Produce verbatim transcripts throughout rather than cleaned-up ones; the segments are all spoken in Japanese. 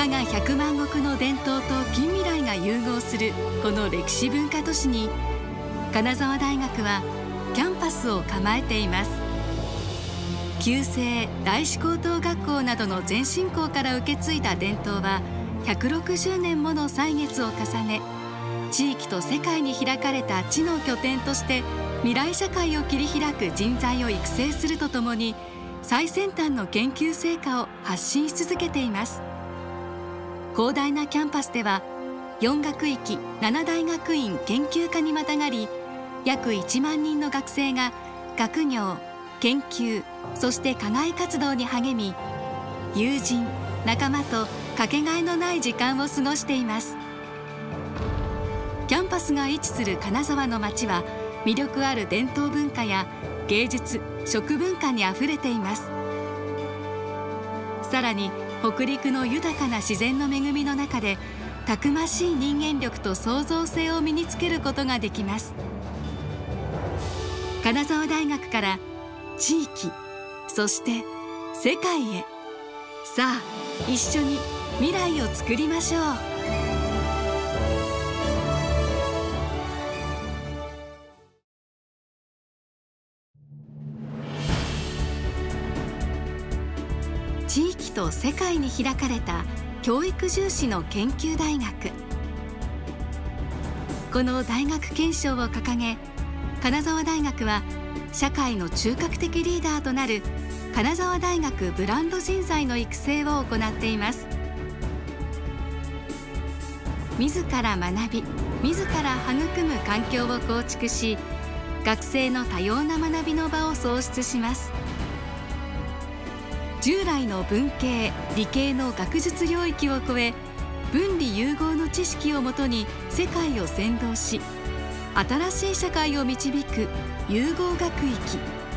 加賀百万石の伝統と近未来が融合するこの歴史文化都市に、金沢大学はキャンパスを構えています。旧制大志高等学校などの前進校から受け継いだ伝統はひゃくろくじゅうねんもの歳月を重ね、地域と世界に開かれた知の拠点として未来社会を切り開く人材を育成するとともに、最先端の研究成果を発信し続けています。広大なキャンパスではよん学域なな大学院研究科にまたがり、約いちまんにんの学生が学業、研究、そして課外活動に励み、友人、仲間とかけがえのない時間を過ごしています。キャンパスが位置する金沢の街は魅力ある伝統文化や芸術、食文化にあふれています。さらに北陸の豊かな自然の恵みの中で、たくましい人間力と創造性を身につけることができます。金沢大学から地域、そして世界へ、さあ一緒に未来を作りましょう。地域と世界に開かれた教育重視の研究大学。この大学憲章を掲げ、金沢大学は社会の中核的リーダーとなる金沢大学ブランド人材の育成を行っています。自ら学び、自ら育む環境を構築し、学生の多様な学びの場を創出します。従来の文系、理系の学術領域を超え、分離融合の知識をもとに世界を先導し、新しい社会を導く融合学域。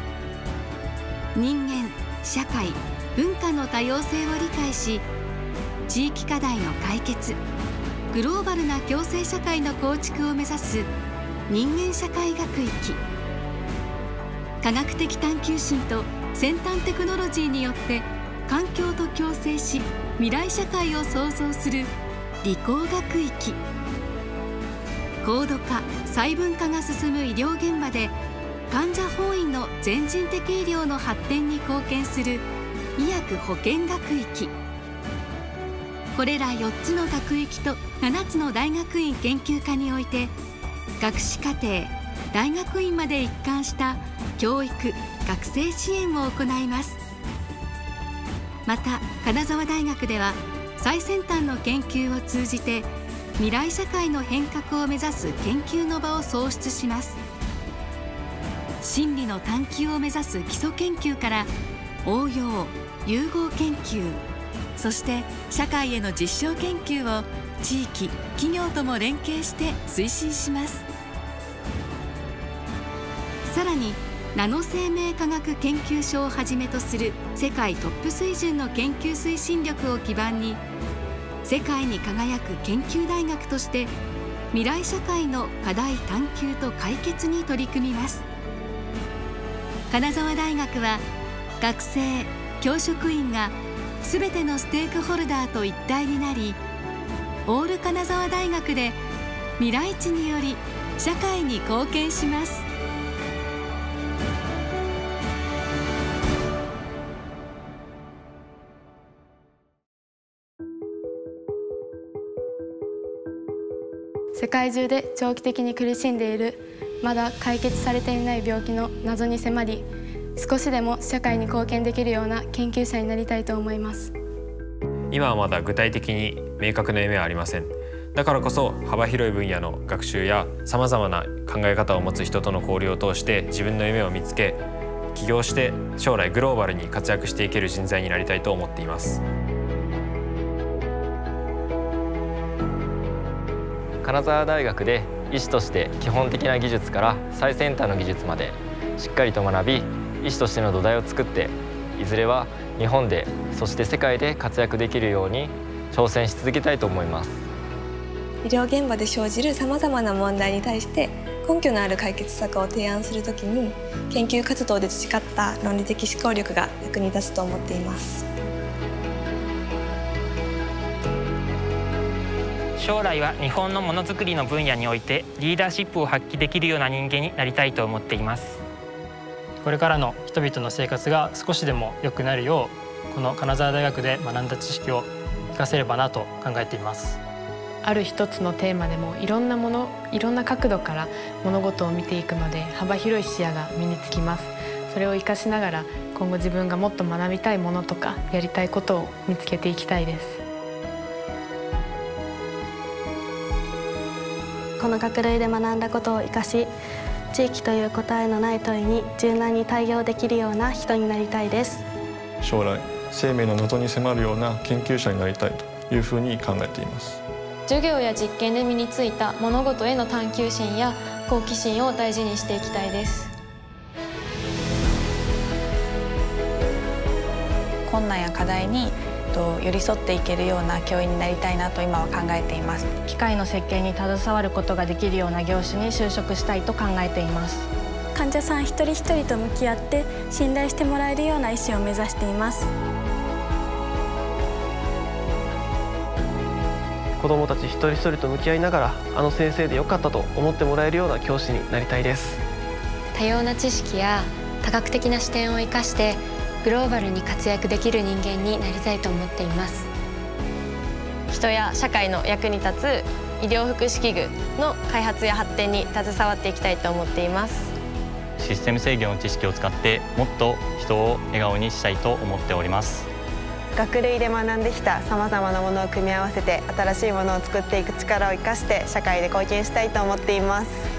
人間、社会、文化の多様性を理解し、地域課題の解決、グローバルな共生社会の構築を目指す人間社会学域。科学的探求心と先端テクノロジーによって環境と共生し、未来社会を創造する理工学域。高度化、細分化が進む医療現場で患者本位の全人的医療の発展に貢献する医薬保健学域。これらよっつの学域とななつの大学院研究科において、学士課程、大学院まで一貫した教育・学生支援を行います。また金沢大学では最先端の研究を通じて未来社会の変革を目指す研究の場を創出します。真理の探求を目指す基礎研究から応用・融合研究、そして社会への実証研究を地域・企業とも連携して推進します。さらにナノ生命科学研究所をはじめとする世界トップ水準の研究推進力を基盤に、世界に輝く研究大学として未来社会の課題探求と解決に取り組みます。金沢大学は学生・教職員がすべてのステークホルダーと一体になり、オール金沢大学で未来地により社会に貢献します。 世界中で長期的に苦しんでいる、まだ解決されていない病気の謎に迫り、少しでも社会に貢献できるような研究者になりたいと思います。 今はまだ具体的に明確な夢はありません。だからこそ幅広い分野の学習やさまざまな考え方を持つ人との交流を通して自分の夢を見つけ、起業して将来グローバルに活躍していける人材になりたいと思っています。 金沢大学で医師として基本的な技術から最先端の技術までしっかりと学び、医師としての土台を作って、いずれは日本でそして世界で活躍できるように挑戦し続けたいと思います。 医療現場で生じるさまざまな問題に対して根拠のある解決策を提案するときに、研究活動で培った論理的思考力が役に立つと思っています。 将来は日本のものづくりの分野においてリーダーシップを発揮できるような人間になりたいと思っています。 これからの人々の生活が少しでも良くなるよう、この金沢大学で学んだ知識を生かせればなと考えています。 ある一つのテーマでもいろんなもの、いろんな角度から物事を見ていくので幅広い視野が身につきます。それを生かしながら今後自分がもっと学びたいものとかやりたいことを見つけていきたいです。 この学類で学んだことを生かし、地域という答えのない問いに柔軟に対応できるような人になりたいです。 将来生命の謎に迫るような研究者になりたいというふうに考えています。 授業や実験で身についた物事への探求心や好奇心を大事にしていきたいです。 困難や課題に寄り添っていけるような教員になりたいなと今は考えています。 機械の設計に携わることができるような業種に就職したいと考えています。 患者さん一人一人と向き合って信頼してもらえるような医師を目指しています。 子どもたち一人一人と向き合いながら、あの先生でよかったと思ってもらえるような教師になりたいです。 多様な知識や多角的な視点を生かしてグローバルに活躍できる人間になりたいと思っています。 人や社会の役に立つ医療福祉器具の開発や発展に携わっていきたいと思っています。 システム制御の知識を使ってもっと人を笑顔にしたいと思っております。 学類で学んできたさまざまなものを組み合わせて新しいものを作っていく力を生かして社会で貢献したいと思っています。